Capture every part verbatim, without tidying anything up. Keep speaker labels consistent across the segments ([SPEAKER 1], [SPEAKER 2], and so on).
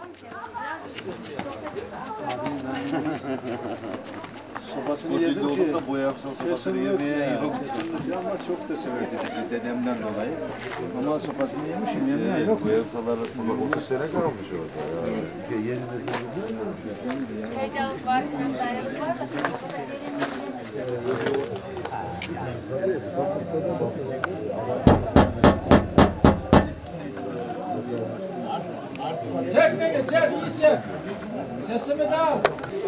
[SPEAKER 1] Sopasını yedim ki boya yapsan sopasını yemeye yok. Ama çok da severdi dedemden dolayı. Ama sopasını yemişim yemeye yok. Boya yapsalar arasında otuz sene kalmış orada. Yani. Yeni nesil
[SPEAKER 2] Heyecanlık var, vesaire var da.
[SPEAKER 3] Çek beni, çek, iyi çek. Sesimi de al.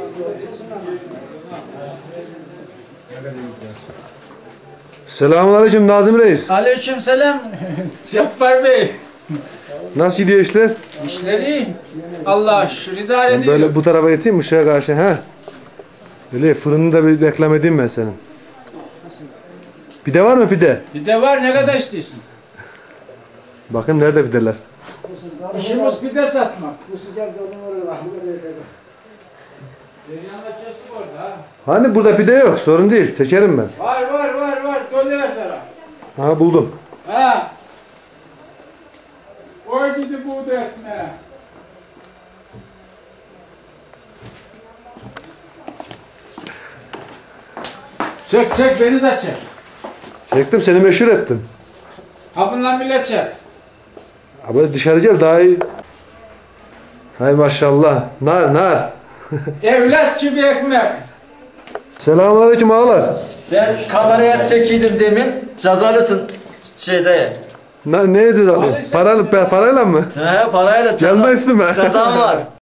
[SPEAKER 4] Selamünaleyküm Nazım Reis.
[SPEAKER 3] Aleykümselam. Cabbar Bey.
[SPEAKER 4] Nasıl gidiyor işler?
[SPEAKER 3] İşleri Allah'a şükür idare ediyor.
[SPEAKER 4] Böyle bu tarafa geçeyim ışığa karşı ha. Böyle fırını da bir reklam edeyim ben senin. Pide var mı pide?
[SPEAKER 3] Pide var, ne kadar istiyorsun?
[SPEAKER 4] Bakın nerede pideler?
[SPEAKER 3] İşimiz pide satmak. Zeryanla kestik orada ha.
[SPEAKER 4] Hani burada pide yok, sorun değil, seçerim ben.
[SPEAKER 3] Var var var var, dolu her taraf.
[SPEAKER 4] Ha buldum.
[SPEAKER 3] Ha. Oy gidi bu da etme. Çek çek, beni de çek.
[SPEAKER 4] Çektim, seni meşhur ettim.
[SPEAKER 3] Ha bundan bile çek.
[SPEAKER 4] Ha böyle dışarı gel daha iyi. Hay maşallah, nar nar.
[SPEAKER 3] Evlat gibi ekmek.
[SPEAKER 4] Selamünaleyküm ağalar.
[SPEAKER 5] Sen kameraya çekiydin demin, cezalısın şeyde.
[SPEAKER 4] Ne, neydi zaten? Paralı, parayla mı?
[SPEAKER 5] He, parayla ceza,
[SPEAKER 4] Yazma üstüme.
[SPEAKER 5] cezan var.